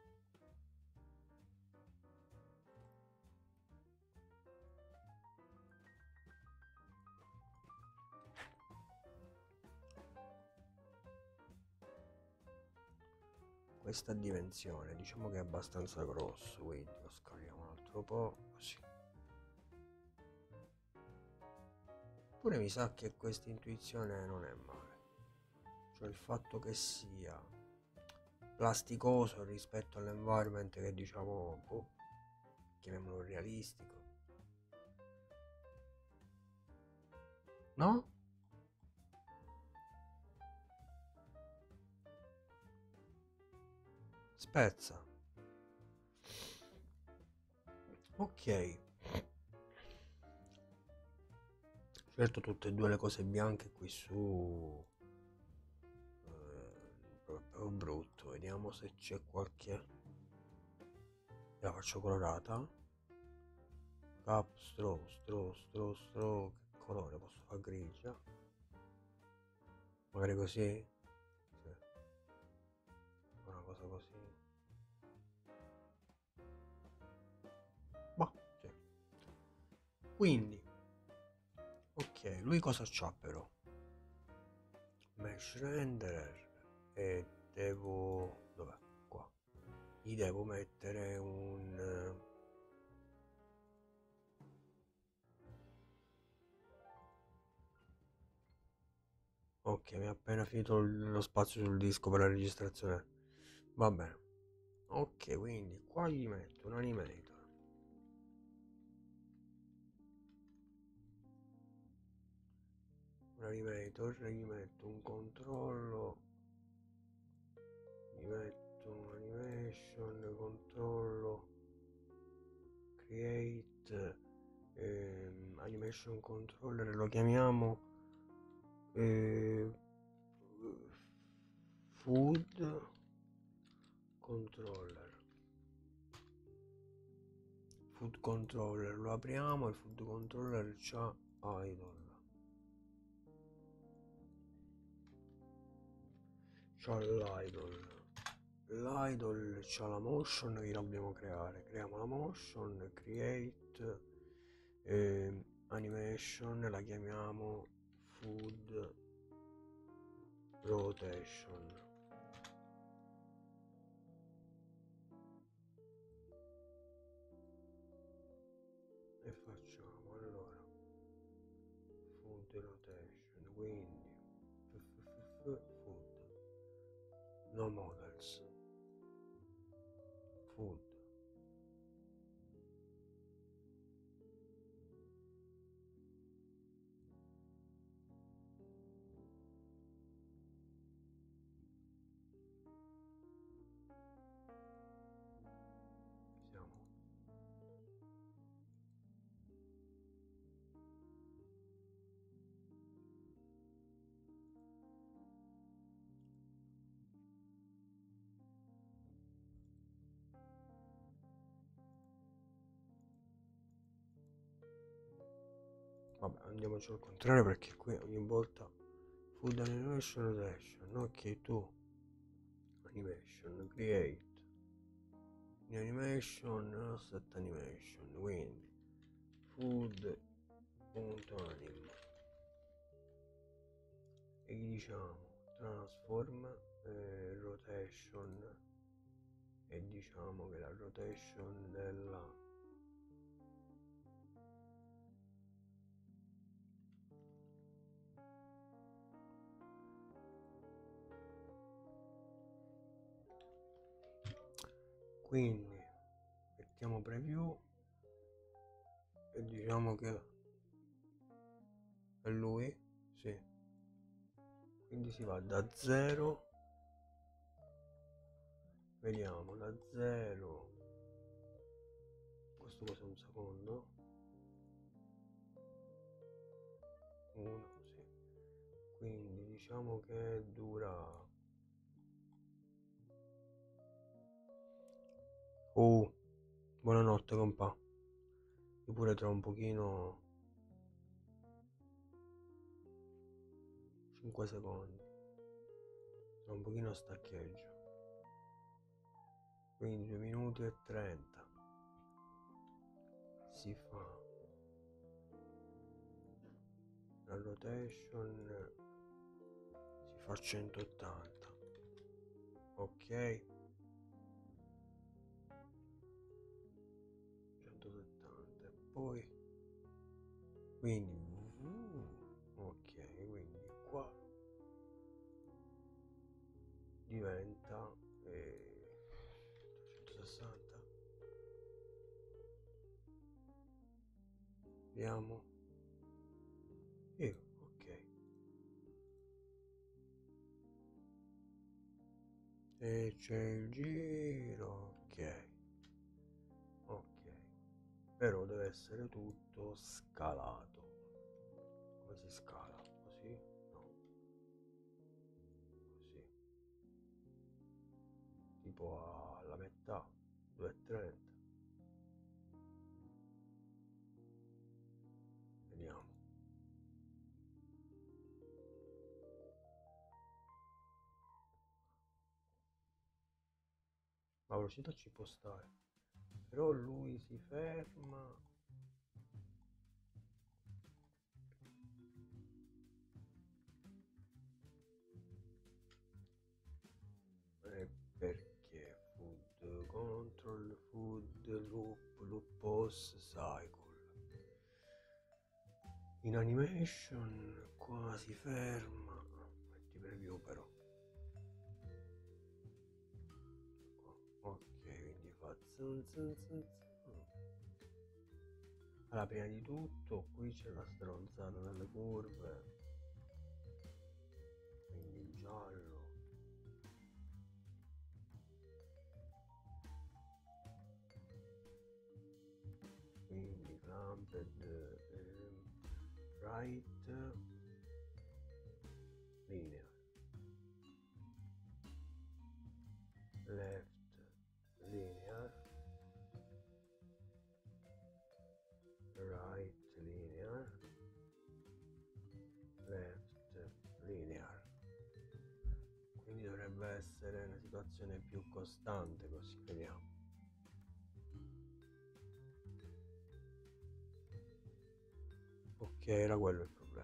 Questa dimensione diciamo che è abbastanza grosso, quindi lo scaliamo un altro po', così. Pure mi sa che questa intuizione non è male, cioè il fatto che sia plasticoso rispetto all'environment che diciamo, boh, chiamiamolo realistico, no? Spezza. Ok. Certo tutte e due le cose bianche qui su proprio brutto. Vediamo se c'è qualche. La faccio colorata. Cap, straw. Che colore posso fare? Grigia. Magari così. Sì. Una cosa così. Boh, sì. Quindi ok, lui cosa c'ha però? Mesh renderer. E devo. Dov'è? Qua. Gli devo mettere un. Ok, mi ha appena finito lo spazio sul disco per la registrazione. Va bene. Ok, quindi qua gli metto un animator. Gli metto un controllo. Gli metto un animation, controllo. Create. Animation controller, lo chiamiamo. Food controller. Food controller, lo apriamo. Il food controller c'ha idle. C'ha l'idle c'ha la motion che la dobbiamo creare. Creiamo la motion, create animation, la chiamiamo food rotation. rotation, quindi food, no models, food. Siamo. Vabbè, andiamoci al contrario perché qui ogni volta food animation rotation. Ok, tu animation create in animation set animation, quindi food.anim e gli diciamo transform rotation e diciamo che la rotation della quindi mettiamo preview e diciamo che è lui, sì, quindi si va da 0, vediamo da 0, questo cos'è, un secondo, 1, sì, quindi diciamo che dura buonanotte compà, io pure tra un pochino 5 secondi, tra un pochino staccheggio, quindi 2 minuti e 30 si fa la rotation, si fa 180, ok, 170 e poi quindi ok, quindi qua diventa 160, vediamo, ok, e c'è il giro, ok, però deve essere tutto scalato. Come si scala? Così? No, così, tipo alla metà, 2,30, vediamo. La velocità ci può stare, però lui si ferma perché food control, food loop pause cycle in animation qua si ferma, metti preview però qua. Ok, quindi fa zun zun zun zun. Allora, prima di tutto qui c'è la stronzata delle curve, quindi il giallo, quindi clamped right linear, left linear, right linear, left linear, quindi dovrebbe essere una situazione più costante, così vediamo. Ok, era quello il problema.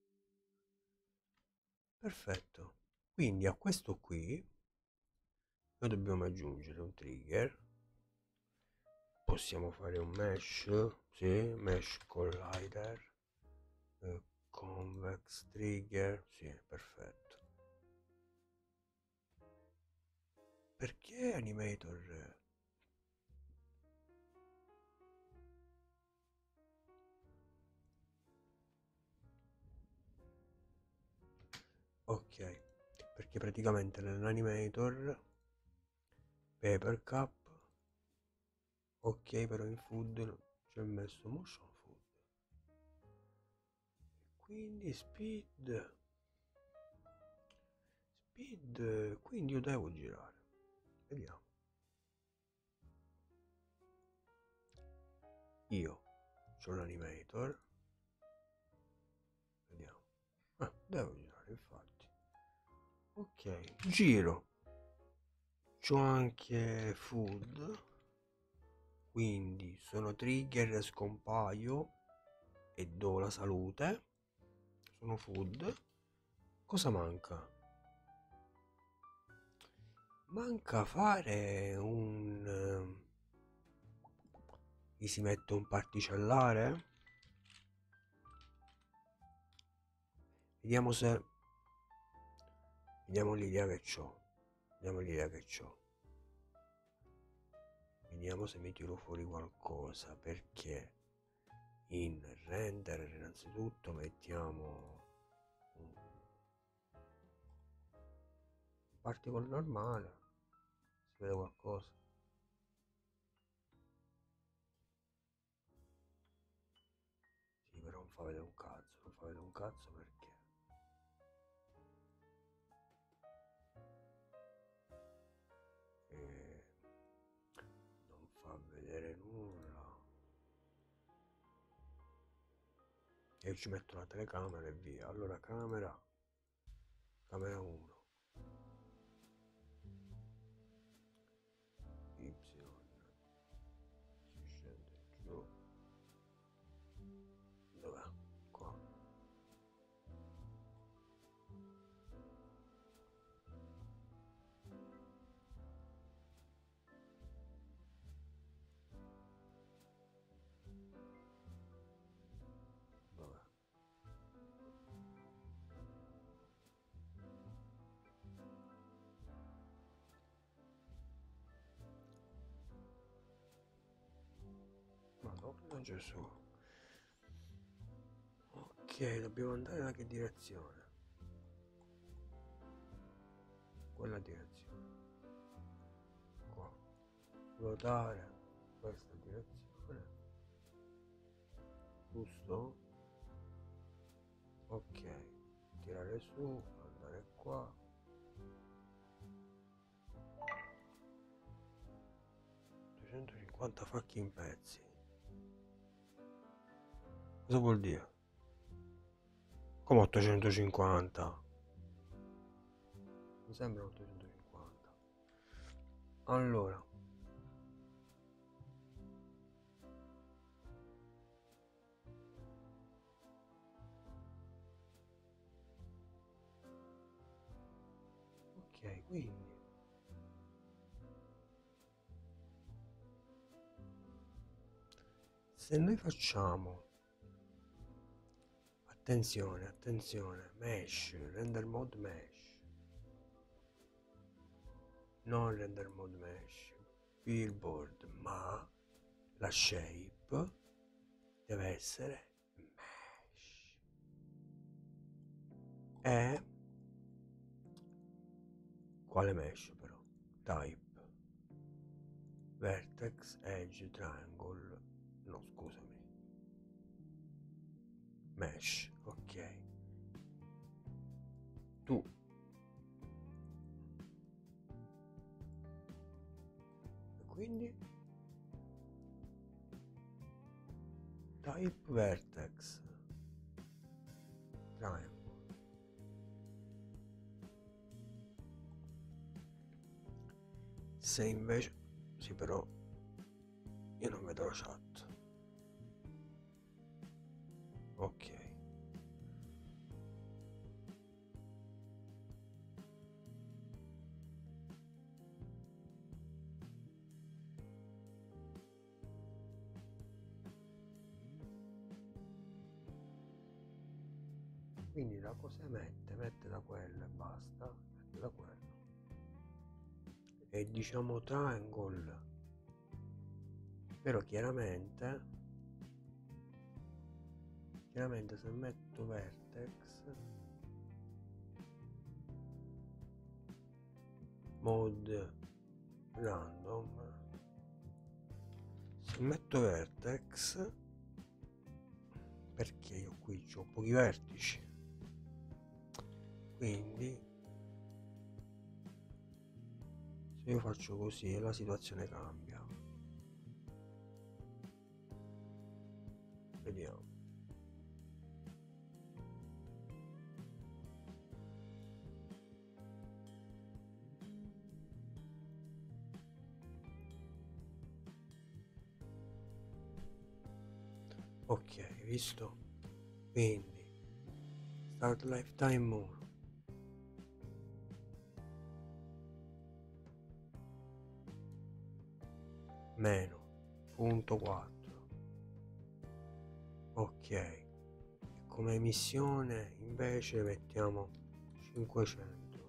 Perfetto, quindi a questo qui noi dobbiamo aggiungere un trigger. Possiamo fare un mesh, sì, mesh collider, convex trigger, sì, perfetto. Perché animator? Ok, perché praticamente nell'animator paper cup, ok, però in food c'è messo motion food, quindi speed, quindi io devo girare, vediamo, io c'ho l'animator, vediamo, devo girare infatti, ok, giro, c'ho anche food, quindi sono trigger, scompaio e do la salute, sono food. Cosa manca? Manca fare gli si mette un particellare? Vediamo se... Vediamo l'idea che c'ho. Vediamo l'idea che c'ho. Vediamo se mi tiro fuori qualcosa, perché in render innanzitutto mettiamo un particle normale, si vede qualcosa. Sì, però non fa vedere un cazzo, non fa vedere un cazzo perché non fa vedere nulla. E io ci metto la telecamera e via. Allora camera 1, Y, si scende giù, dov'è? Qua. Dov'è? Madonna Gesù. Ok, dobbiamo andare da che direzione? Quella direzione. Qua. Ruotare questa direzione. Giusto? Ok. Tirare su, andare qua. 250 fucking pezzi. Cosa vuol dire? Come 850? Mi sembra 850. Allora. Ok, quindi. Se noi facciamo. Attenzione, attenzione. Mesh, render mode mesh. Non render mode mesh. Billboard, ma la shape deve essere mesh. E quale mesh però? Type, vertex, edge, triangle. No, scusami. Mesh, ok. Tu. E quindi type vertex, triangle. Se invece, sì, però io non vedo la chat. Ok. quindi da cosa mette da quello e basta, mette da quello e diciamo triangle, però chiaramente se metto vertex mode random, se metto vertex, perché io qui ho pochi vertici, quindi se io faccio così la situazione cambia. Vediamo. Ok, visto? Quindi start lifetime more, meno punto 4. Ok, e come emissione invece mettiamo 500.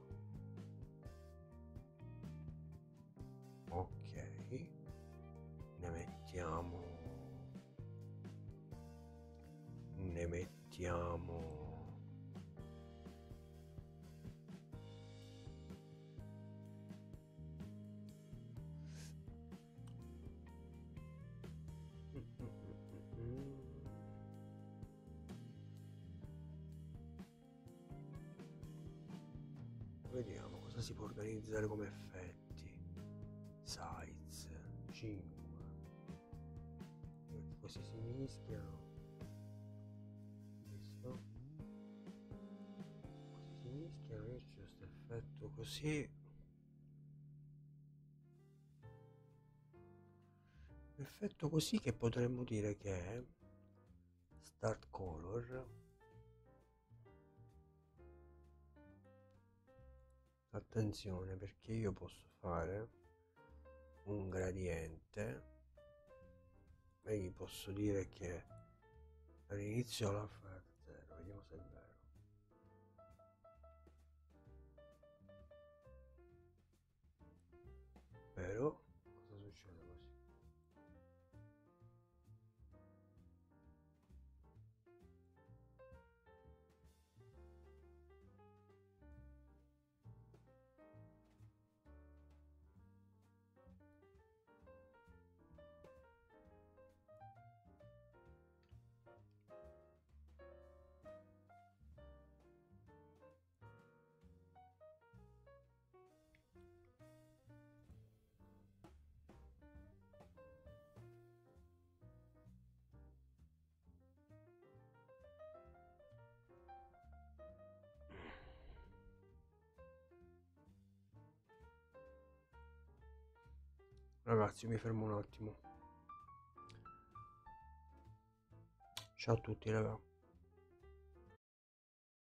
Ok, ne mettiamo vediamo cosa si può organizzare come effetti. Size 5, così si mischiano, visto? Così si mischiano, io c'è questo effetto così, effetto così che potremmo dire che è start color. Attenzione, perché io posso fare un gradiente e gli posso dire che all'inizio la fa 0, vediamo se è vero. Però cosa succede così? Ragazzi, mi fermo un attimo. Ciao a tutti, raga.